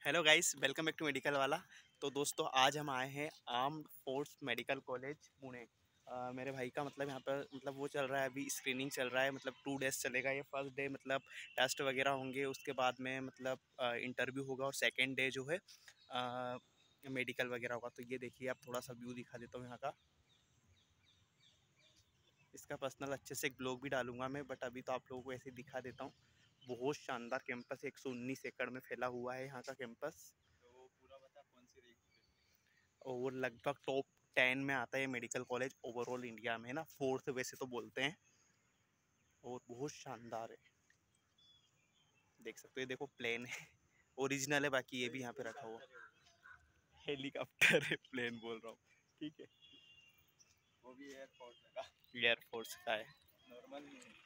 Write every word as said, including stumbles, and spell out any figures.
Hello guys, welcome back to medical वाला। तो दोस्तों, आज हम आए हैं armed force medical college Pune. अ, मेरे भाई का मतलब यहाँ पर मतलब वो चल रहा है, अभी स्क्रीनिंग चल रहा है। मतलब टू डेज चलेगा ये। फर्स्ट डे मतलब टेस्ट वगैरह होंगे, उसके बाद में मतलब इंटरव्यू होगा, और सेकेंड डे जो है मेडिकल वगैरह होगा। तो ये देखिए, आप थोड़ा सा व्यू दिखा देता हूँ यहाँ का। इसका पर्सनल अच्छे से एक ब्लॉग भी डालूंगा मैं, बट अभी तो आप लोगों को ऐसे ही दिखा देता हूँ। बहुत शानदार कैंपस, एक सौ उन्नीस एकड़ में फैला हुआ है यहाँ का कैंपस। और लगभग टॉप टेन में आता है मेडिकल कॉलेज ओवरऑल इंडिया में, ना फोर्थ वैसे तो बोलते हैं। और बहुत शानदार है, देख सकते हो। देखो, प्लेन है, ओरिजिनल है। बाकी ये भी यहाँ पे रखा हुआ हेलीकॉप्टर है, प्लेन बोल रहा हूँ। ठीक है, वो भी एयरफोर्स का एयरफोर्स का है। नॉर्मल नहीं है।